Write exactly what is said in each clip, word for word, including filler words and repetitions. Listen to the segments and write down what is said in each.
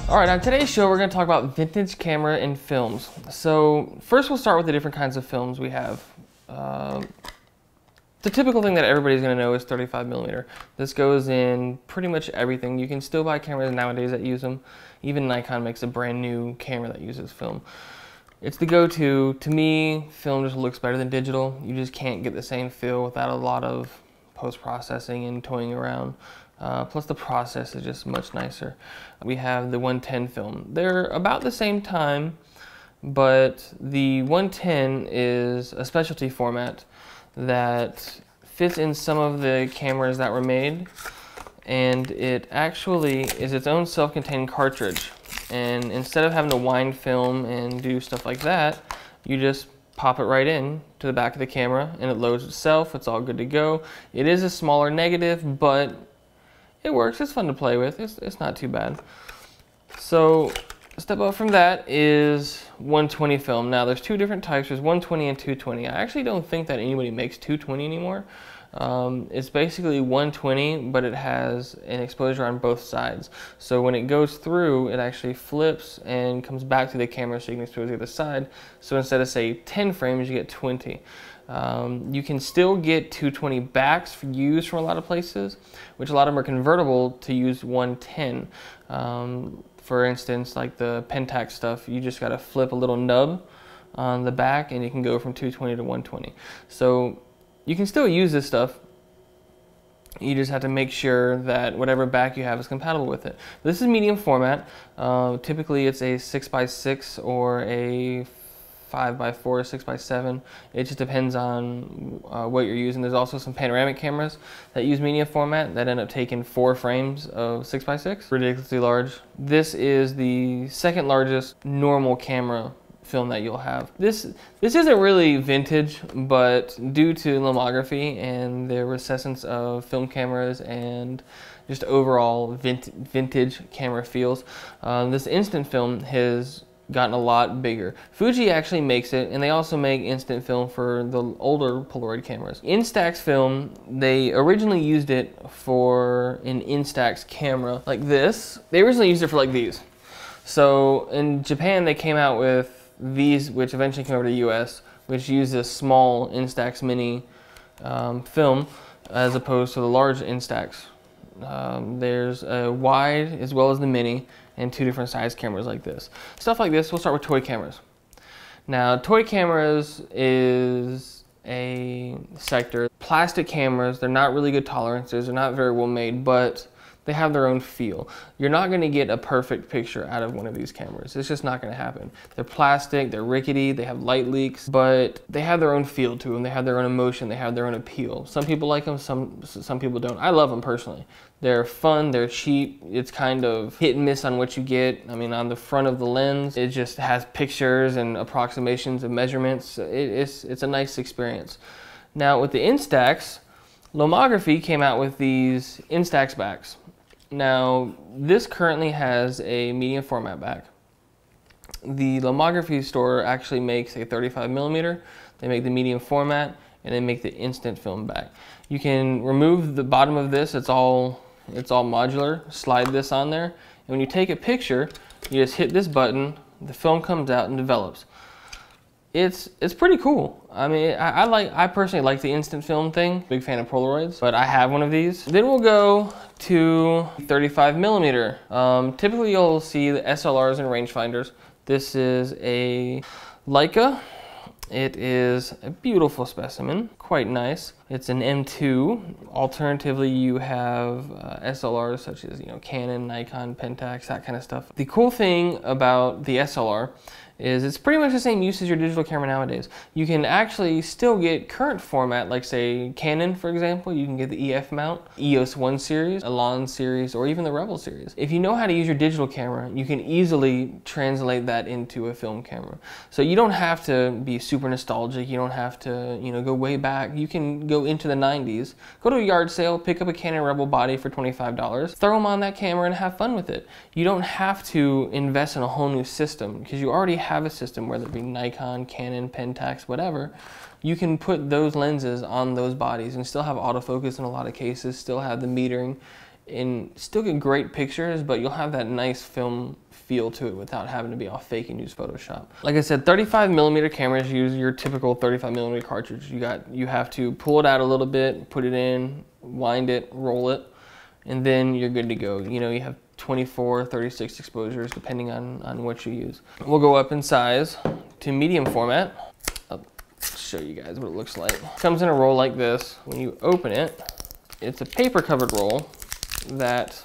All right, on today's show, we're going to talk about vintage camera and films. So first we'll start with the different kinds of films we have. Uh, the typical thing that everybody's going to know is thirty-five millimeter. This goes in pretty much everything. You can still buy cameras nowadays that use them. Even Nikon makes a brand new camera that uses film. It's the go-to. To me, film just looks better than digital. You just can't get the same feel without a lot of post-processing and toying around. Uh, plus the process is just much nicer. We have the one ten film. They're about the same time, but the one ten is a specialty format that fits in some of the cameras that were made, and it actually is its own self-contained cartridge. And instead of having to wind film and do stuff like that, you just pop it right in to the back of the camera and it loads itself. It's all good to go. It is a smaller negative, but it works. It's fun to play with. It's, it's not too bad. So a step up from that is one twenty film. Now there's two different types. There's one twenty and two twenty. I actually don't think that anybody makes two twenty anymore. Um, it's basically one twenty, but it has an exposure on both sides. So when it goes through, it actually flips and comes back to the camera so you can expose the other side. So instead of say ten frames, you get twenty. Um, you can still get two twenty backs for use from a lot of places, which a lot of them are convertible to use one ten. Um, for instance, like the Pentax stuff, you just got to flip a little nub on the back and you can go from two twenty to one twenty. So you can still use this stuff. You just have to make sure that whatever back you have is compatible with it. This is medium format. Uh, typically it's a six by six or a five by four, six by seven. It just depends on uh, what you're using. There's also some panoramic cameras that use medium format that end up taking four frames of six by six. Ridiculously large. This is the second largest normal camera film that you'll have. This this isn't really vintage, but due to lomography and the recescence of film cameras and just overall vint vintage camera feels, uh, this instant film has gotten a lot bigger. Fuji actually makes it, and they also make instant film for the older Polaroid cameras. Instax film, they originally used it for an Instax camera like this. They originally used it for like these. So in Japan, they came out with these, which eventually came over to the U S, which used a small Instax mini um, film as opposed to the large Instax. Um, there's a wide as well as the mini and two different size cameras like this. Stuff like this, we'll start with toy cameras. Now, toy cameras is a sector. Plastic cameras, they're not really good tolerances, they're not very well made, but they have their own feel. You're not going to get a perfect picture out of one of these cameras. It's just not going to happen. They're plastic, they're rickety, they have light leaks, but they have their own feel to them. They have their own emotion, they have their own appeal. Some people like them, some, some people don't. I love them personally. They're fun, they're cheap. It's kind of hit and miss on what you get. I mean, on the front of the lens, it just has pictures and approximations of measurements. It, it's, it's a nice experience. Now with the Instax, Lomography came out with these Instax backs. Now, this currently has a medium format back. The Lomography store actually makes a thirty-five millimeter. They make the medium format, and they make the instant film back. You can remove the bottom of this. It's all, it's all modular. Slide this on there, and when you take a picture, you just hit this button. The film comes out and develops. It's it's pretty cool. I mean, I, I like I personally like the instant film thing. Big fan of Polaroids, but I have one of these. Then we'll go to thirty-five millimeter. Um, typically, you'll see the S L Rs and rangefinders. This is a Leica. It is a beautiful specimen, quite nice. It's an M two. Alternatively, you have uh, S L Rs such as you know Canon, Nikon, Pentax, that kind of stuff. The cool thing about the S L R is it's pretty much the same use as your digital camera nowadays. You can actually still get current format, like say Canon, for example. You can get the E F mount, E O S one series, Elan series, or even the Rebel series. If you know how to use your digital camera, you can easily translate that into a film camera. So you don't have to be super nostalgic. You don't have to, you know, go way back. You can go into the nineties, go to a yard sale, pick up a Canon Rebel body for twenty-five dollars, throw them on that camera and have fun with it. You don't have to invest in a whole new system because you already have have a system, whether it be Nikon, Canon, Pentax, whatever. You can put those lenses on those bodies and still have autofocus in a lot of cases, still have the metering. and still get great pictures, but you'll have that nice film feel to it without having to be all fake and use Photoshop. Like I said, thirty-five millimeter cameras use your typical thirty-five millimeter cartridge. You got, you have to pull it out a little bit, put it in, wind it, roll it, and then you're good to go. You know, you have twenty-four, thirty-six exposures depending on, on what you use. We'll go up in size to medium format. I'll show you guys what it looks like. It comes in a roll like this. When you open it, it's a paper covered roll that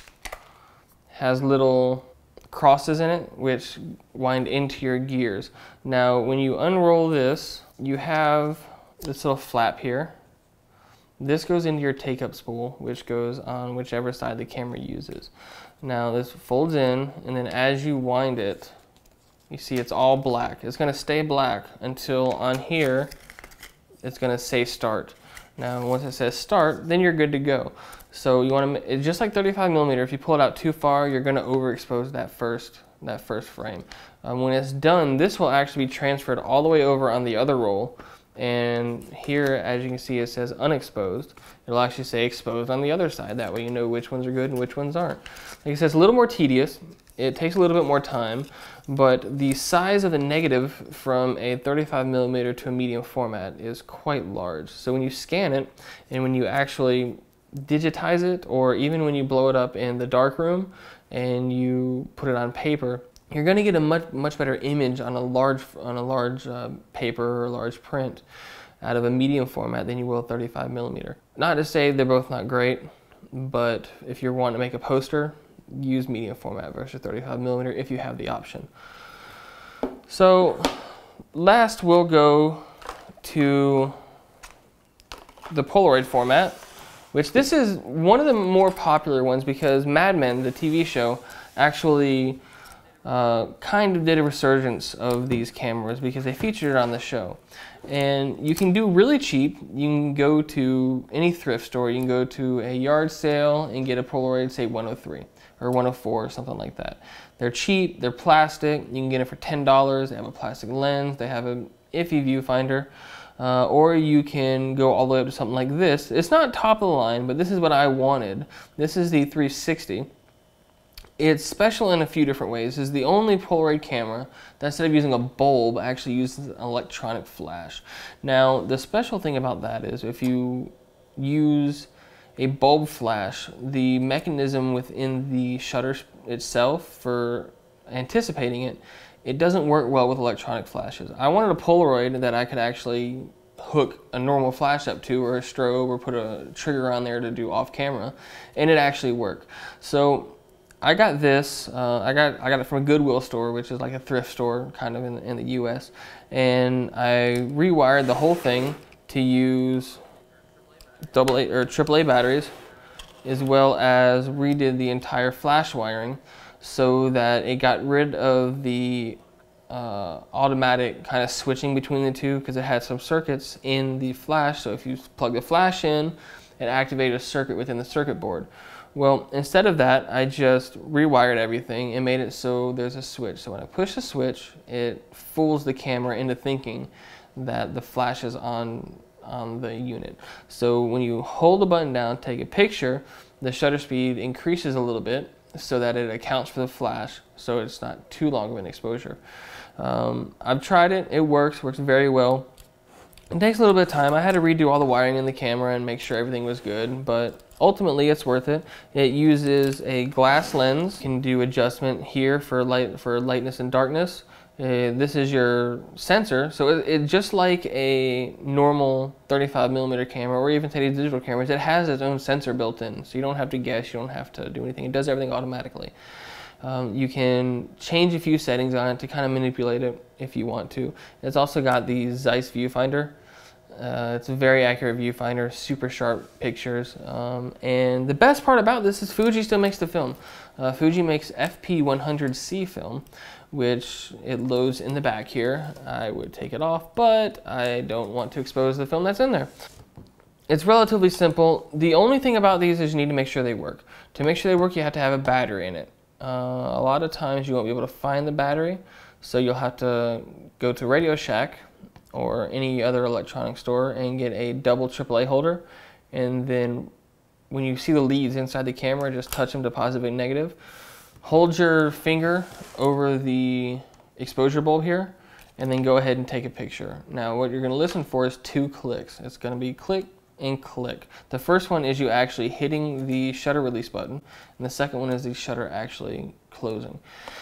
has little crosses in it which wind into your gears. Now when you unroll this, you have this little flap here. This goes into your take-up spool, which goes on whichever side the camera uses. Now this folds in, and then as you wind it, you see it's all black. It's going to stay black until on here it's going to say start. Now once it says start, then you're good to go. So you want to, just like thirty-five millimeter, if you pull it out too far, you're going to overexpose that first that first frame. Um, when it's done, this will actually be transferred all the way over on the other roll. And here, as you can see, it says unexposed. It'll actually say exposed on the other side. That way you know which ones are good and which ones aren't. Like I said, it's a little more tedious. It takes a little bit more time, but the size of the negative from a thirty-five millimeter to a medium format is quite large. So when you scan it, and when you actually digitize it, or even when you blow it up in the darkroom and you put it on paper, you're going to get a much much better image on a large on a large uh, paper or a large print out of a medium format than you will thirty-five millimeter. Not to say they're both not great, but if you're wanting to make a poster, use medium format versus thirty-five millimeter if you have the option. So last we'll go to the Polaroid format, which this is one of the more popular ones because Mad Men, the T V show, actually uh, kind of did a resurgence of these cameras because they featured it on the show. And you can do really cheap. You can go to any thrift store, you can go to a yard sale and get a Polaroid, say one oh three or one oh four or something like that. They're cheap, they're plastic, you can get it for ten dollars, they have a plastic lens, they have an iffy viewfinder. Uh, or you can go all the way up to something like this. It's not top of the line, but this is what I wanted. This is the three sixty. It's special in a few different ways. It's the only Polaroid camera that instead of using a bulb actually uses an electronic flash. Now the special thing about that is if you use a bulb flash, the mechanism within the shutter itself for anticipating it, it doesn't work well with electronic flashes. I wanted a Polaroid that I could actually hook a normal flash up to, or a strobe, or put a trigger on there to do off camera, and it actually worked. So I got this, uh, I got I got it from a Goodwill store, which is like a thrift store kind of in, in the U S, and I rewired the whole thing to use double A or triple A batteries, as well as redid the entire flash wiring, so that it got rid of the uh, automatic kind of switching between the two, because it had some circuits in the flash. So if you plug the flash in, it activated a circuit within the circuit board. Well, instead of that, I just rewired everything and made it so there's a switch. So when I push the switch, it fools the camera into thinking that the flash is on on the unit. So when you hold the button down, take a picture, the shutter speed increases a little bit, so that it accounts for the flash, so it's not too long of an exposure. Um, I've tried it, it works, works very well. It takes a little bit of time. I had to redo all the wiring in the camera and make sure everything was good, but ultimately it's worth it. It uses a glass lens. You can do adjustment here for light, for lightness and darkness. Uh, this is your sensor, so it, it just like a normal thirty-five millimeter camera or even today's digital cameras, it has its own sensor built in, so you don't have to guess, you don't have to do anything. It does everything automatically. Um, you can change a few settings on it to kind of manipulate it if you want to. It's also got the Zeiss viewfinder. Uh, it's a very accurate viewfinder, super sharp pictures, um, and the best part about this is Fuji still makes the film. Uh, Fuji makes F P one hundred C film, which it loads in the back here. I would take it off, but I don't want to expose the film that's in there. It's relatively simple. The only thing about these is you need to make sure they work. To make sure they work, you have to have a battery in it. Uh, a lot of times you won't be able to find the battery, so you'll have to go to Radio Shack or any other electronic store and get a double triple A holder, and then when you see the leads inside the camera, just touch them to positive and negative. Hold your finger over the exposure bulb here, and then go ahead and take a picture. Now what you're going to listen for is two clicks. It's going to be click and click. The first one is you actually hitting the shutter release button, and the second one is the shutter actually closing.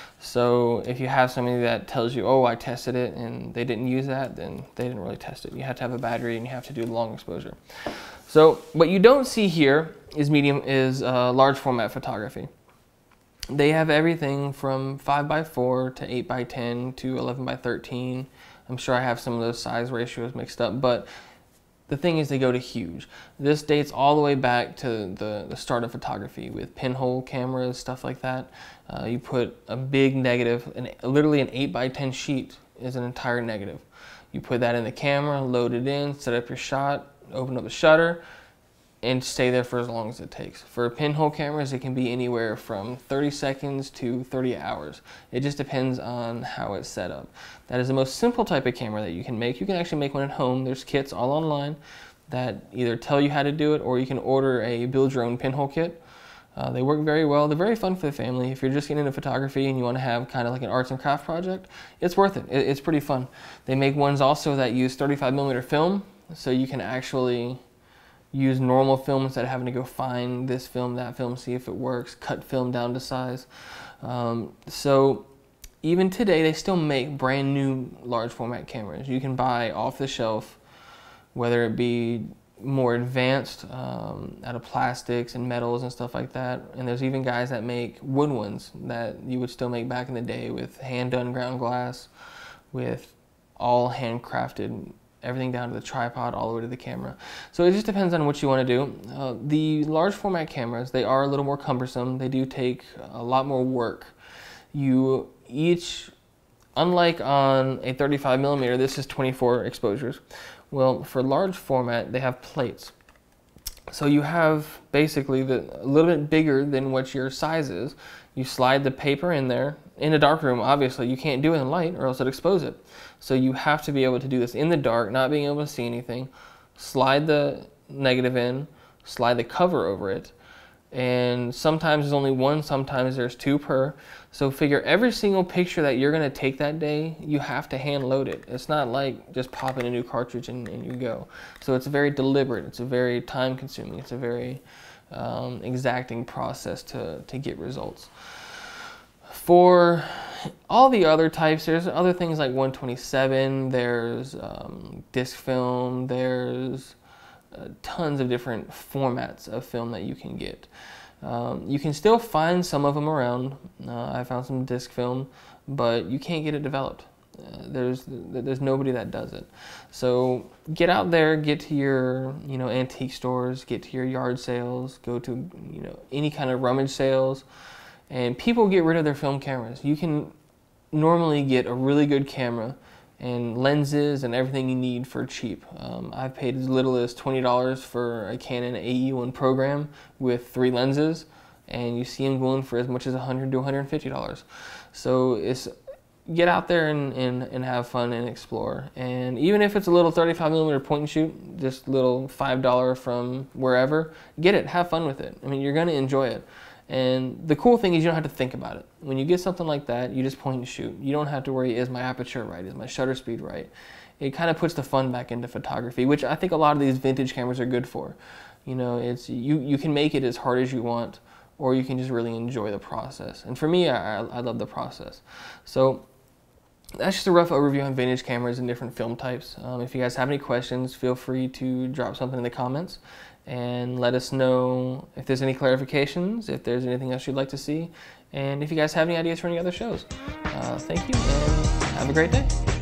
So if you have somebody that tells you, oh, I tested it and they didn't use that, then they didn't really test it. You have to have a battery and you have to do long exposure. So what you don't see here is medium is uh, large format photography. They have everything from five by four to eight by ten to eleven by thirteen. I'm sure I have some of those size ratios mixed up, but the thing is they go to huge. This dates all the way back to the, the start of photography with pinhole cameras, stuff like that. Uh, you put a big negative, an, literally an eight by ten sheet is an entire negative. You put that in the camera, load it in, set up your shot, open up the shutter, and stay there for as long as it takes. For pinhole cameras, it can be anywhere from thirty seconds to thirty hours. It just depends on how it's set up. That is the most simple type of camera that you can make. You can actually make one at home. There's kits all online that either tell you how to do it, or you can order a build your own pinhole kit. Uh, they work very well. They're very fun for the family. If you're just getting into photography and you want to have kind of like an arts and craft project, it's worth it. it. It's pretty fun. They make ones also that use thirty-five millimeter film, so you can actually use normal film instead of having to go find this film, that film, see if it works, cut film down to size. Um, so even today, they still make brand new large format cameras. You can buy off the shelf, whether it be more advanced um, out of plastics and metals and stuff like that. And there's even guys that make wood ones that you would still make back in the day with hand done ground glass, with all handcrafted, everything down to the tripod, all the way to the camera. So it just depends on what you want to do. Uh, the large format cameras, they are a little more cumbersome. They do take a lot more work. You each, unlike on a thirty-five millimeter, this is twenty-four exposures. Well, for large format, they have plates. So you have basically the, a little bit bigger than what your size is. You slide the paper in there. In a dark room, obviously, you can't do it in light or else it'll expose it. So you have to be able to do this in the dark, not being able to see anything. Slide the negative in, slide the cover over it, and sometimes there's only one, sometimes there's two per. So figure every single picture that you're going to take that day, you have to hand load it. It's not like just pop in a new cartridge and, and you go. So it's very deliberate, it's a very time consuming, it's a very um, exacting process to, to get results. For all the other types, there's other things like one twenty-seven, there's um, disc film, there's uh, tons of different formats of film that you can get. Um, you can still find some of them around. Uh, I found some disc film, but you can't get it developed. Uh, there's there's nobody that does it. So get out there, get to your you know antique stores, get to your yard sales, go to you know any kind of rummage sales. And people get rid of their film cameras. You can normally get a really good camera and lenses and everything you need for cheap. Um, I've paid as little as twenty dollars for a Canon A E one program with three lenses, and you see them going for as much as one hundred to one hundred fifty dollars. So it's get out there and, and, and have fun and explore. And even if it's a little thirty-five millimeter point and shoot, just little five dollars from wherever, get it, have fun with it. I mean, you're gonna enjoy it. And the cool thing is you don't have to think about it. When you get something like that, you just point and shoot. You don't have to worry, is my aperture right? Is my shutter speed right? It kind of puts the fun back into photography, which I think a lot of these vintage cameras are good for. You know, it's you, you can make it as hard as you want, or you can just really enjoy the process. And for me, I, I love the process. So that's just a rough overview on vintage cameras and different film types. Um, if you guys have any questions, feel free to drop something in the comments and let us know if there's any clarifications, if there's anything else you'd like to see, and if you guys have any ideas for any other shows. Uh, thank you, and have a great day.